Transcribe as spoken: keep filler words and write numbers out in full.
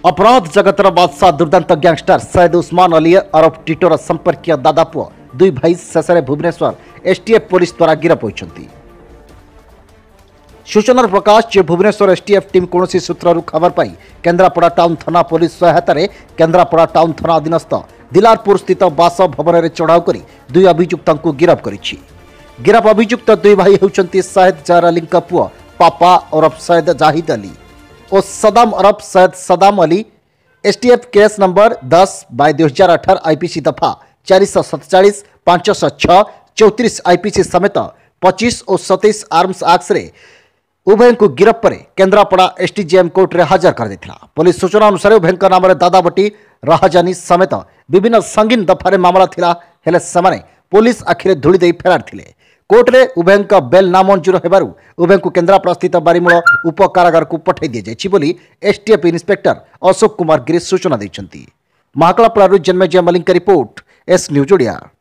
अपराध जगतर बादशाह दुर्दांत गैंगस्टर सैयद उस्मान अली अरफ टिटोर संपर्कीय दादा पुओ दुई भाई शेष भुवनेश्वर एसटीएफ पुलिस द्वारा गिरफ होती। सूचना प्रकाश जे भुवनेश्वर एसटीएफ टीम कौन सूत्रु खबर पाई केन्द्रापड़ा टाउन थाना पुलिस सहायतार केन्द्रापड़ा टाउन थाना अधीनस्थ दिलारपुर स्थित बासभवन में चढ़ाऊ कर दुई अभियुक्त गिरफ कर गिरफ अभियुक्त दुई भाई होती सैयद जहर अली पुओ पापा ओरफ सैयद जाहिद अली और सदाम अरफ Syed Saddam Ali. STF case number दस बाय दुई हजार अठारह आईपीसी दफा चार सौ सतचाश पांच सौ छः चौतीस आईपीसी समेत पच्चीस और सतैश आर्म्स आक्स उभय को गिरफ पर केन्द्रापड़ा एसटीजेएम कोर्ट रे हाजर कर देथिला। पुलिस सूचना अनुसार उभय नाम दादाबटी राहजानी समेत विभिन्न संगीन दफारे मामला थिला हेले समाने पुलिस आखिरे धूली दे फेरार थिले। कोर्ट रे उभय बेल नामंजूर हेबारु उभय को केन्द्रापड़ा स्थित बारीमूल उप कारागार को पठाई दी जाइछि बोली एसटीएफ इन्स्पेक्टर अशोक कुमार गिरी सूचना दैछन्ति। महाकालपड़ारु Janmejay Malik report S news Odia.